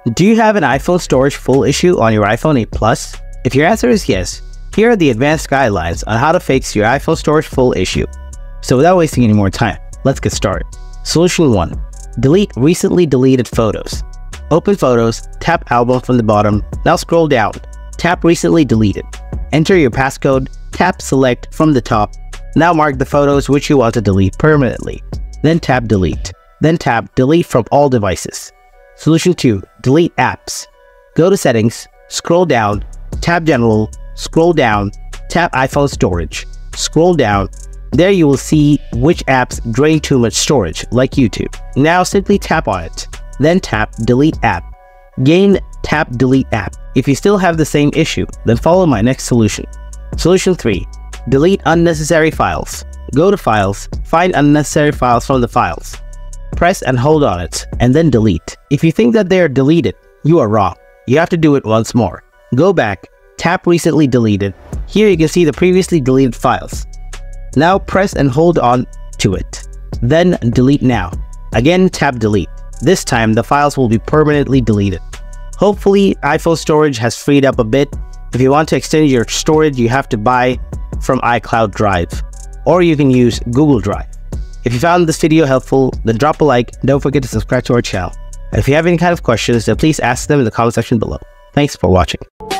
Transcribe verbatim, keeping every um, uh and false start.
Do you have an iPhone storage full issue on your iPhone eight Plus? If your answer is yes, here are the advanced guidelines on how to fix your iPhone storage full issue. So without wasting any more time, let's get started. Solution one. Delete recently deleted photos. Open Photos, tap Album from the bottom, now scroll down, tap Recently Deleted. Enter your passcode, tap Select from the top, now mark the photos which you want to delete permanently. Then tap Delete. Then tap Delete from all devices. Solution two. Delete apps. Go to Settings, scroll down, tap General, scroll down, tap iPhone Storage, scroll down. There you will see which apps drain too much storage, like YouTube. Now simply tap on it, then tap Delete App. Again, tap Delete App. If you still have the same issue, then follow my next solution. Solution three. Delete unnecessary files. Go to Files, find unnecessary files from the files. Press and hold on it, and then delete. If you think that they are deleted, you are wrong. You have to do it once more. Go back, tap Recently Deleted. Here you can see the previously deleted files. Now press and hold on to it. Then delete now. Again, tap Delete. This time, the files will be permanently deleted. Hopefully, iPhone storage has freed up a bit. If you want to extend your storage, you have to buy from iCloud Drive, or you can use Google Drive. If you found this video helpful, then drop a like and don't forget to subscribe to our channel. And if you have any kind of questions, then please ask them in the comment section below. Thanks for watching.